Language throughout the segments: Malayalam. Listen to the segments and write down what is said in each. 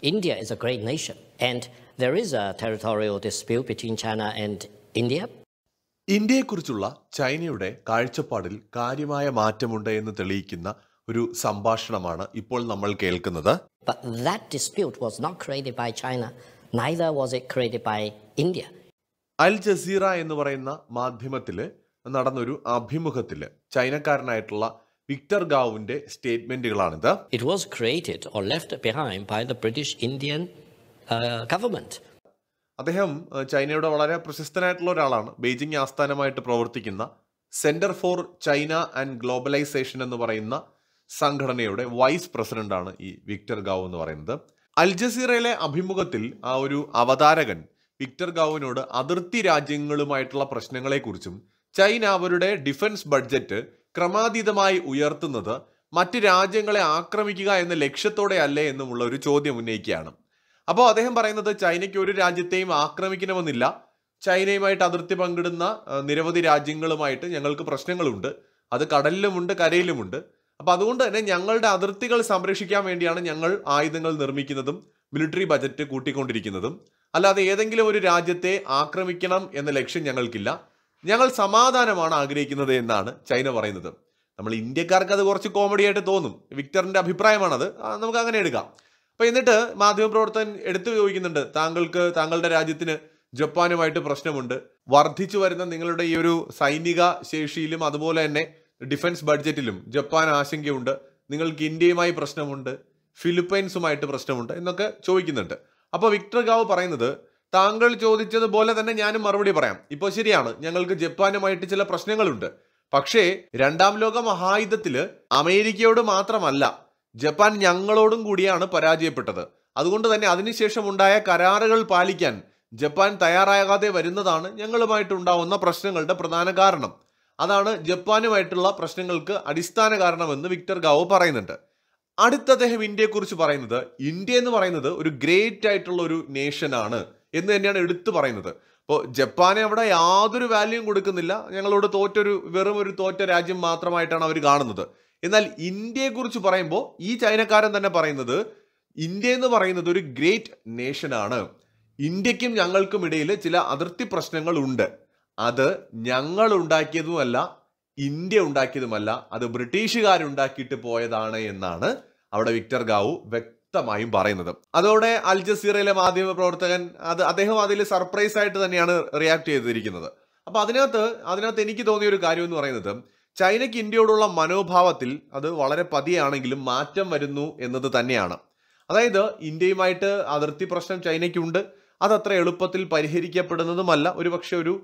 India is a great nation, and there is a territorial dispute between China and India. ഇന്ത്യയെക്കുറിച്ചുള്ള ചൈനയുടെ കാഴ്ചപ്പാടിൽ കാര്യമായ മാറ്റമുണ്ട് എന്ന് തെളിയിക്കുന്ന ഒരു സംഭാഷണമാണ് ഇപ്പോൾ നമ്മൾ കേൾക്കുന്നത്. But that dispute was not created by China, neither was it created by India. Al Jazeera എന്ന് പറയുന്ന മാധ്യമത്തിൽ നടന്നൊരു അഭിമുഖത്തിൽ ചൈനക്കാരനായിട്ടുള്ള വിക്ടർ ഗാവുവിന്റെ സ്റ്റേറ്റ്മെന്റുകളാണിത്. It was created or left behind by the British Indian government. അദ്ദേഹം ചൈനയുടെ വളരെ പ്രശസ്തനായിട്ടുള്ള ഒരാളാണ്. ബെയ്ജിംഗ് ആസ്ഥാനമായിട്ട് പ്രവർത്തിക്കുന്ന Centre for China and Globalisation എന്ന് പറയുന്ന സംഘടനയുടെ വൈസ് പ്രസിഡന്റാണ് ഈ വിക്ടർ ഗാവ് എന്ന് പറയുന്നത്. അൽ ജസീറയിലെ അഭിമുഖത്തിൽ ആ ഒരു അവതാരകൻ വിക്ടർ ഗാവിനോട് അതിർത്തി രാജ്യങ്ങളുമായിട്ടുള്ള പ്രശ്നങ്ങളെക്കുറിച്ചും ചൈന അവരുടെ ഡിഫൻസ് ബഡ്ജറ്റ് ക്രമാതീതമായി ഉയർത്തുന്നത് മറ്റ് രാജ്യങ്ങളെ ആക്രമിക്കുക എന്ന ലക്ഷ്യത്തോടെ അല്ലേ എന്നുമുള്ള ഒരു ചോദ്യം ഉന്നയിക്കുകയാണ്. അപ്പോൾ അദ്ദേഹം പറയുന്നത് ചൈനയ്ക്ക് ഒരു രാജ്യത്തെയും ആക്രമിക്കണമെന്നില്ല, ചൈനയുമായിട്ട് അതിർത്തി പങ്കിടുന്ന നിരവധി രാജ്യങ്ങളുമായിട്ട് ഞങ്ങൾക്ക് പ്രശ്നങ്ങളുണ്ട്, അത് കടലിലുമുണ്ട് കരയിലുമുണ്ട്. അപ്പം അതുകൊണ്ട് തന്നെ ഞങ്ങളുടെ അതിർത്തികൾ സംരക്ഷിക്കാൻ വേണ്ടിയാണ് ഞങ്ങൾ ആയുധങ്ങൾ നിർമ്മിക്കുന്നതും മിലിറ്ററി ബജറ്റ് കൂട്ടിക്കൊണ്ടിരിക്കുന്നതും. അല്ലാതെ ഏതെങ്കിലും ഒരു രാജ്യത്തെ ആക്രമിക്കണം എന്ന ലക്ഷ്യം ഞങ്ങൾക്കില്ല, ഞങ്ങൾ സമാധാനമാണ് ആഗ്രഹിക്കുന്നത് എന്നാണ് ചൈന പറയുന്നത്. നമ്മൾ ഇന്ത്യക്കാർക്ക് അത് കുറച്ച് കോമഡി ആയിട്ട് തോന്നും, വിക്ടറിന്റെ അഭിപ്രായമാണത്, നമുക്ക് അങ്ങനെ എടുക്കാം. അപ്പം എന്നിട്ട് മാധ്യമപ്രവർത്തകൻ എടുത്തു ചോദിക്കുന്നുണ്ട്, താങ്കളുടെ രാജ്യത്തിന് ജപ്പാനുമായിട്ട് പ്രശ്നമുണ്ട്, വർദ്ധിച്ചു വരുന്ന നിങ്ങളുടെ ഈ ഒരു സൈനിക ശേഷിയിലും അതുപോലെ തന്നെ ഡിഫൻസ് ബഡ്ജറ്റിലും ജപ്പാൻ ആശങ്കയുണ്ട്, നിങ്ങൾക്ക് ഇന്ത്യയുമായി പ്രശ്നമുണ്ട്, ഫിലിപ്പൈൻസുമായിട്ട് പ്രശ്നമുണ്ട് എന്നൊക്കെ ചോദിക്കുന്നുണ്ട്. അപ്പോൾ വിക്ടർ ഗാവ് പറയുന്നത്, താങ്കൾ ചോദിച്ചതുപോലെ തന്നെ ഞാനും മറുപടി പറയാം. ഇപ്പോൾ ശരിയാണ്, ഞങ്ങൾക്ക് ജപ്പാനുമായിട്ട് ചില പ്രശ്നങ്ങളുണ്ട്. പക്ഷേ രണ്ടാം ലോക മഹായുദ്ധത്തില് അമേരിക്കയോട് മാത്രമല്ല, ജപ്പാൻ ഞങ്ങളോടും കൂടിയാണ് പരാജയപ്പെട്ടത്. അതുകൊണ്ട് തന്നെ അതിനുശേഷം ഉണ്ടായ കരാറുകൾ പാലിക്കാൻ ജപ്പാൻ തയ്യാറാകാതെ വരുന്നതാണ് ഞങ്ങളുമായിട്ടുണ്ടാവുന്ന പ്രശ്നങ്ങളുടെ പ്രധാന കാരണം. അതാണ് ജപ്പാനുമായിട്ടുള്ള പ്രശ്നങ്ങൾക്ക് അടിസ്ഥാന കാരണമെന്ന് വിക്ടർ ഗാവോ പറയുന്നുണ്ട്. അടുത്ത അദ്ദേഹം ഇന്ത്യയെക്കുറിച്ച് പറയുന്നത്, ഇന്ത്യ എന്ന് പറയുന്നത് ഒരു ഗ്രേറ്റ് ആയിട്ടുള്ള ഒരു നേഷനാണ് എന്ന് തന്നെയാണ് എടുത്തു പറയുന്നത്. അപ്പോൾ ജപ്പാനെ അവിടെ യാതൊരു വാല്യൂയും കൊടുക്കുന്നില്ല, ഞങ്ങളോട് വെറും ഒരു തോറ്റ രാജ്യം മാത്രമായിട്ടാണ് അവർ കാണുന്നത്. എന്നാൽ ഇന്ത്യയെക്കുറിച്ച് പറയുമ്പോൾ ഈ ചൈനക്കാരൻ തന്നെ പറയുന്നത്, ഇന്ത്യ എന്ന് പറയുന്നത് ഒരു ഗ്രേറ്റ് നേഷനാണ്, ഇന്ത്യക്കും ഞങ്ങൾക്കും ഇടയിൽ ചില അതിർത്തി പ്രശ്നങ്ങൾ ഉണ്ട്, അത് ഞങ്ങൾ ഉണ്ടാക്കിയതുമല്ല, ഇന്ത്യ ഉണ്ടാക്കിയതുമല്ല, അത് ബ്രിട്ടീഷുകാരുണ്ടാക്കിയിട്ട് പോയതാണ് എന്നാണ് അവിടെ വിക്ടർ ഗാവു വ്യക്തമായും പറയുന്നത്. അതോടെ അൽ ജസീറയിലെ മാധ്യമ പ്രവർത്തകൻ അദ്ദേഹം അതിൽ സർപ്രൈസ് ആയിട്ട് തന്നെയാണ് റിയാക്ട് ചെയ്തിരിക്കുന്നത്. അപ്പൊ അതിനകത്ത് എനിക്ക് തോന്നിയ ഒരു കാര്യം എന്ന് പറയുന്നത്, ചൈനയ്ക്ക് ഇന്ത്യയോടുള്ള മനോഭാവത്തിൽ അത് വളരെ പതിയാണെങ്കിലും മാറ്റം വരുന്നു എന്നത് തന്നെയാണ്. അതായത് ഇന്ത്യയുമായിട്ട് അതിർത്തി പ്രശ്നം ചൈനയ്ക്കുണ്ട്, അതത്ര എളുപ്പത്തിൽ പരിഹരിക്കപ്പെടുന്നതുമല്ല, ഒരുപക്ഷെ ഒരു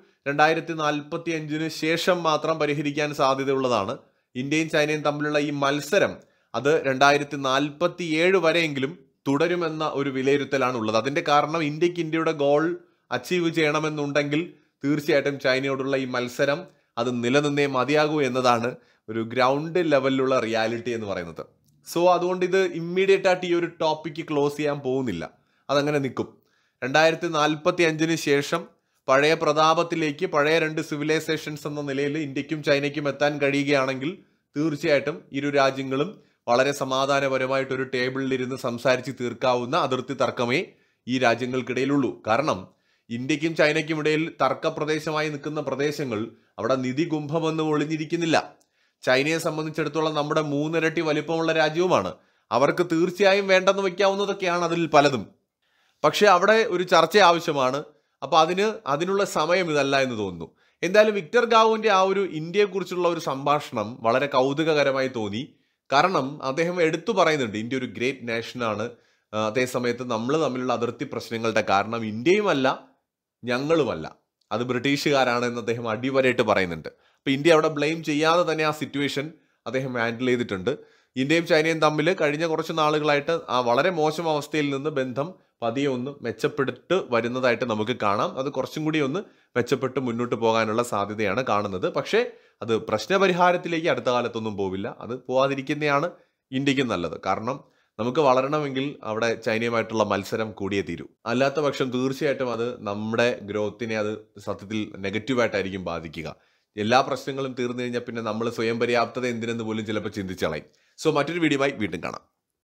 2045 ശേഷം മാത്രം പരിഹരിക്കാൻ സാധ്യതയുള്ളതാണ്. ഇന്ത്യയും ചൈനയും തമ്മിലുള്ള ഈ മത്സരം അത് 2047 വരെയെങ്കിലും തുടരുമെന്ന ഒരു വിലയിരുത്തലാണ് ഉള്ളത്. അതിന്റെ കാരണം ഇന്ത്യയുടെ ഗോൾ അച്ചീവ് ചെയ്യണമെന്നുണ്ടെങ്കിൽ തീർച്ചയായിട്ടും ചൈനയോടുള്ള ഈ മത്സരം അത് നിലനിന്നേ മതിയാകൂ എന്നതാണ് ഒരു ഗ്രൗണ്ട് ലെവലിലുള്ള റിയാലിറ്റി എന്ന് പറയുന്നത്. സോ അതുകൊണ്ട് ഇത് ഇമ്മീഡിയറ്റ് ആയിട്ട് ഈ ഒരു ടോപ്പിക്ക് ക്ലോസ് ചെയ്യാൻ പോകുന്നില്ല, അതങ്ങനെ നിൽക്കും. 2045 ശേഷം പഴയ പ്രതാപത്തിലേക്ക്, പഴയ രണ്ട് സിവിലൈസേഷൻസ് എന്ന നിലയിൽ ഇന്ത്യക്കും ചൈനയ്ക്കും എത്താൻ കഴിയുകയാണെങ്കിൽ തീർച്ചയായിട്ടും ഇരു രാജ്യങ്ങളും വളരെ സമാധാനപരമായിട്ടൊരു ടേബിളിലിരുന്ന് സംസാരിച്ച് തീർക്കാവുന്ന അതിർത്തി തർക്കമേ ഈ രാജ്യങ്ങൾക്കിടയിലുള്ളൂ. കാരണം ഇന്ത്യക്കും ചൈനയ്ക്കും ഇടയിൽ തർക്ക പ്രദേശമായി നിൽക്കുന്ന പ്രദേശങ്ങൾ അവിടെ നിധി കുംഭമൊന്നും ഒളിഞ്ഞിരിക്കുന്നില്ല. ചൈനയെ സംബന്ധിച്ചിടത്തോളം നമ്മുടെ 3 ഇരട്ടി വലിപ്പമുള്ള രാജ്യവുമാണ്. അവർക്ക് തീർച്ചയായും വേണ്ടെന്ന് വയ്ക്കാവുന്നതൊക്കെയാണ് അതിൽ പലതും. പക്ഷെ അവിടെ ഒരു ചർച്ച ആവശ്യമാണ്. അപ്പൊ അതിനുള്ള സമയം ഇതല്ല എന്ന് തോന്നുന്നു. എന്തായാലും വിക്ടർ ഗാവുവിന്റെ ആ ഒരു ഇന്ത്യയെക്കുറിച്ചുള്ള ഒരു സംഭാഷണം വളരെ കൗതുകകരമായി തോന്നി. കാരണം അദ്ദേഹം എടുത്തു പറയുന്നുണ്ട്, ഇന്ത്യ ഒരു ഗ്രേറ്റ് നേഷനാണ്, അതേസമയത്ത് നമ്മൾ തമ്മിലുള്ള അതിർത്തി പ്രശ്നങ്ങളുടെ കാരണം ഇന്ത്യയുമല്ല ഞങ്ങളുമല്ല, അത് ബ്രിട്ടീഷുകാരാണ് എന്ന് അദ്ദേഹം അടിവരയിട്ട് പറയുന്നുണ്ട്. അപ്പൊ ഇന്ത്യ അവിടെ ബ്ലെയിം ചെയ്യാതെ തന്നെ ആ സിറ്റുവേഷൻ അദ്ദേഹം ഹാൻഡിൽ ചെയ്തിട്ടുണ്ട്. ഇന്ത്യയും ചൈനയും തമ്മിൽ കഴിഞ്ഞ കുറച്ച് നാളുകളായിട്ട് ആ വളരെ മോശം അവസ്ഥയിൽ നിന്ന് ബന്ധം പതിയെ ഒന്ന് മെച്ചപ്പെട്ട് വരുന്നതായിട്ട് നമുക്ക് കാണാം. അത് കുറച്ചും കൂടി ഒന്ന് മെച്ചപ്പെട്ട് മുന്നോട്ട് പോകാനുള്ള സാധ്യതയാണ് കാണുന്നത്. പക്ഷേ അത് പ്രശ്നപരിഹാരത്തിലേക്ക് അടുത്ത കാലത്തൊന്നും പോവില്ല. അത് പോവാതിരിക്കുന്നതാണ് ഇന്ത്യക്ക് നല്ലത്. കാരണം നമുക്ക് വളരണമെങ്കിൽ അവിടെ ചൈനയുമായിട്ടുള്ള മത്സരം കൂടിയേ തീരൂ. അല്ലാത്ത പക്ഷം തീർച്ചയായിട്ടും അത് നമ്മുടെ ഗ്രോത്തിനെ അത് സത്യത്തിൽ നെഗറ്റീവായിട്ടായിരിക്കും ബാധിക്കുക. എല്ലാ പ്രശ്നങ്ങളും തീർന്നു കഴിഞ്ഞാൽ പിന്നെ നമ്മൾ സ്വയം പര്യാപ്തത എന്തിനെന്ന് പോലും ചിലപ്പോൾ ചിന്തിച്ചളയും. സോ മറ്റൊരു വീഡിയോയുമായി വീണ്ടും കാണാം.